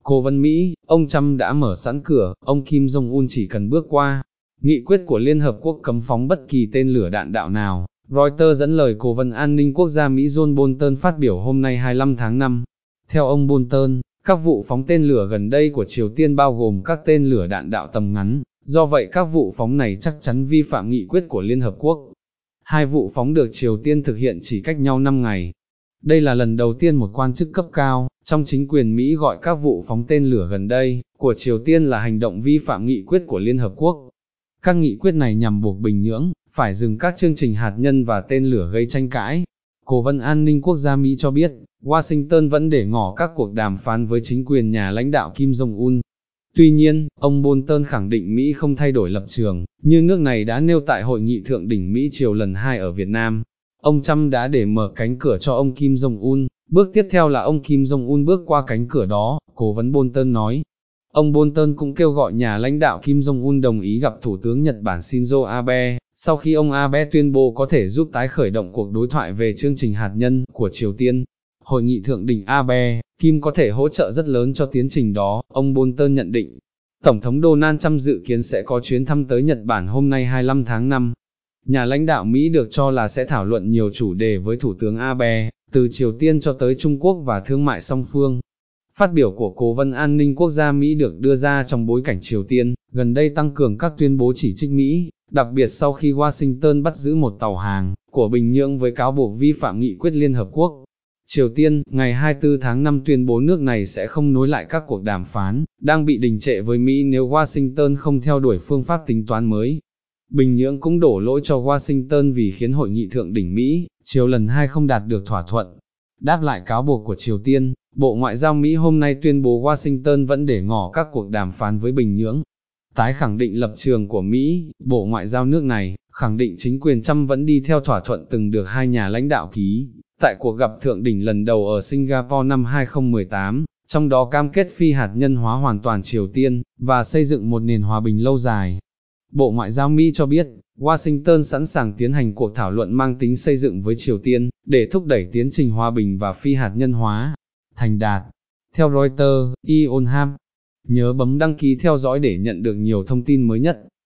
Cố vấn Mỹ, ông Trump đã mở sẵn cửa, ông Kim Jong-un chỉ cần bước qua. Nghị quyết của Liên Hợp Quốc cấm phóng bất kỳ tên lửa đạn đạo nào. Reuters dẫn lời Cố vấn An ninh Quốc gia Mỹ John Bolton phát biểu hôm nay 25 tháng 5. Theo ông Bolton, các vụ phóng tên lửa gần đây của Triều Tiên bao gồm các tên lửa đạn đạo tầm ngắn, do vậy các vụ phóng này chắc chắn vi phạm nghị quyết của Liên Hợp Quốc. Hai vụ phóng được Triều Tiên thực hiện chỉ cách nhau 5 ngày. Đây là lần đầu tiên một quan chức cấp cao trong chính quyền Mỹ gọi các vụ phóng tên lửa gần đây của Triều Tiên là hành động vi phạm nghị quyết của Liên Hợp Quốc. Các nghị quyết này nhằm buộc Bình Nhưỡng phải dừng các chương trình hạt nhân và tên lửa gây tranh cãi. Cố vấn An ninh Quốc gia Mỹ cho biết, Washington vẫn để ngỏ các cuộc đàm phán với chính quyền nhà lãnh đạo Kim Jong-un. Tuy nhiên, ông Bolton khẳng định Mỹ không thay đổi lập trường, như nước này đã nêu tại Hội nghị Thượng đỉnh Mỹ-Triều lần 2 ở Việt Nam. Ông Trump đã để mở cánh cửa cho ông Kim Jong-un, bước tiếp theo là ông Kim Jong-un bước qua cánh cửa đó, Cố vấn Bolton nói. Ông Bolton cũng kêu gọi nhà lãnh đạo Kim Jong-un đồng ý gặp Thủ tướng Nhật Bản Shinzo Abe, sau khi ông Abe tuyên bố có thể giúp tái khởi động cuộc đối thoại về chương trình hạt nhân của Triều Tiên. Hội nghị thượng đỉnh Abe, Kim có thể hỗ trợ rất lớn cho tiến trình đó, ông Bolton nhận định. Tổng thống Donald Trump dự kiến sẽ có chuyến thăm tới Nhật Bản hôm nay 25 tháng 5. Nhà lãnh đạo Mỹ được cho là sẽ thảo luận nhiều chủ đề với Thủ tướng Abe, từ Triều Tiên cho tới Trung Quốc và thương mại song phương. Phát biểu của Cố vấn An ninh Quốc gia Mỹ được đưa ra trong bối cảnh Triều Tiên gần đây tăng cường các tuyên bố chỉ trích Mỹ, đặc biệt sau khi Washington bắt giữ một tàu hàng của Bình Nhưỡng với cáo buộc vi phạm nghị quyết Liên Hợp Quốc. Triều Tiên, ngày 24 tháng 5 tuyên bố nước này sẽ không nối lại các cuộc đàm phán, đang bị đình trệ với Mỹ nếu Washington không theo đuổi phương pháp tính toán mới. Bình Nhưỡng cũng đổ lỗi cho Washington vì khiến Hội nghị Thượng đỉnh Mỹ-Triều lần 2 không đạt được thỏa thuận. Đáp lại cáo buộc của Triều Tiên, Bộ Ngoại giao Mỹ hôm nay tuyên bố Washington vẫn để ngỏ các cuộc đàm phán với Bình Nhưỡng. Tái khẳng định lập trường của Mỹ, Bộ Ngoại giao nước này khẳng định chính quyền Trump vẫn đi theo thỏa thuận từng được hai nhà lãnh đạo ký tại cuộc gặp thượng đỉnh lần đầu ở Singapore năm 2018, trong đó cam kết phi hạt nhân hóa hoàn toàn Triều Tiên và xây dựng một nền hòa bình lâu dài. Bộ Ngoại giao Mỹ cho biết, Washington sẵn sàng tiến hành cuộc thảo luận mang tính xây dựng với Triều Tiên, để thúc đẩy tiến trình hòa bình và phi hạt nhân hóa thành đạt. Theo Reuters, Yonhap, nhớ bấm đăng ký theo dõi để nhận được nhiều thông tin mới nhất.